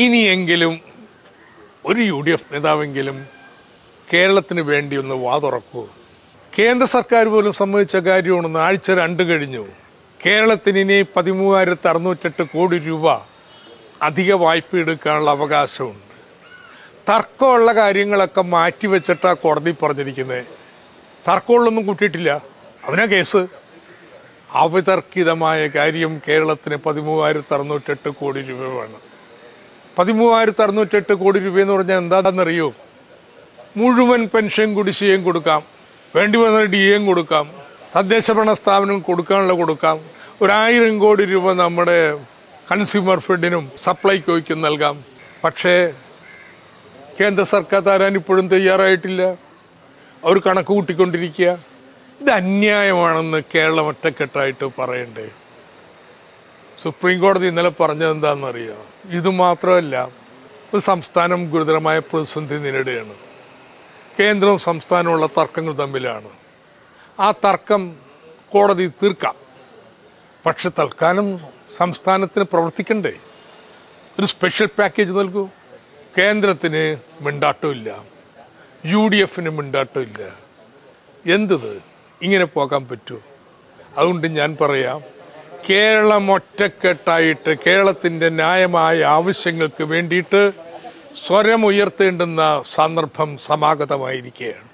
ഇനിയെങ്കിലും ഒരു UDF നേതാവെങ്കിലും കേരളത്തിന് വേണ്ടി ഒന്ന് വാതുറക്കൂ. കേന്ദ്ര സർക്കാർ പോലും സമ്മതിച്ച കാര്യമാണ്. ആഴ്ച 2 കഴിഞ്ഞു. കേരളത്തിന് ഇനി 13,608 കോടി രൂപ അധിക വായ്പ എടുക്കാനുള്ള അവകാശമുണ്ട്. തർക്കമുള്ള കാര്യങ്ങളൊക്കെ മാറ്റിവെച്ചിട്ടാ കോടതി പറഞ്ഞിരിക്കുന്നത്. തർക്കമുള്ളൊന്നും കൂട്ടിയിട്ടില്ല. അതിനാ കേസ്. അവിതർക്കിതമായ കാര്യം കേരളത്തിന് 13,608 കോടി രൂപ വേണം. 13,608 കോടി രൂപ എന്ന് പറഞ്ഞാൽ എന്താണെന്നറിയോ? മുഴുവൻ പെൻഷൻ കുടിശ്ശികയും കൊടുക്കാം, വേണ്ടി വന്ന DAയും കൊടുക്കാം, തദ്ദേശ ഭരണ സ്ഥാപനം കൊടുക്കാനുള്ള കൊടുക്കാം, 1,000 കോടി രൂപ നമ്മുടെ കൺസ്യൂമർ ഫെഡിനും സപ്ലൈകോയ്ക്കും നൽകാം. പക്ഷേ കേന്ദ്ര സർക്കാർ തരാൻ ഇപ്പോഴും തയ്യാറായിട്ടില്ല. അവർ കണക്ക് കൂട്ടിക്കൊണ്ടിരിക്കുക. ഇത് അന്യായമാണെന്ന് കേരളം ഒറ്റക്കെട്ടായിട്ട് പറയണ്ടേ? സുപ്രീം കോടതി ഇന്നലെ പറഞ്ഞത് എന്താണെന്നറിയാം? ഇത് മാത്രമല്ല, ഒരു സംസ്ഥാനം ഗുരുതരമായ പ്രതിസന്ധി നേരിടുകയാണ്. കേന്ദ്രവും സംസ്ഥാനവുമുള്ള തർക്കങ്ങൾ തമ്മിലാണ്. ആ തർക്കം കോടതി തീർക്കാം. പക്ഷെ തൽക്കാലം സംസ്ഥാനത്തിന് പ്രവർത്തിക്കണ്ടേ? ഒരു സ്പെഷ്യൽ പാക്കേജ് നൽകൂ. കേന്ദ്രത്തിന് മിണ്ടാട്ടമില്ല, UDFന് മിണ്ടാട്ടമില്ല. എന്തത്? ഇങ്ങനെ പോകാൻ പറ്റൂ? അതുകൊണ്ട് ഞാൻ പറയാം, കേരളം ഒറ്റക്കെട്ടായിട്ട് കേരളത്തിന്റെ ന്യായമായ ആവശ്യങ്ങൾക്ക് വേണ്ടിയിട്ട് സ്വരമുയർത്തേണ്ടുന്ന സന്ദർഭം സമാഗതമായിരിക്കുകയാണ്.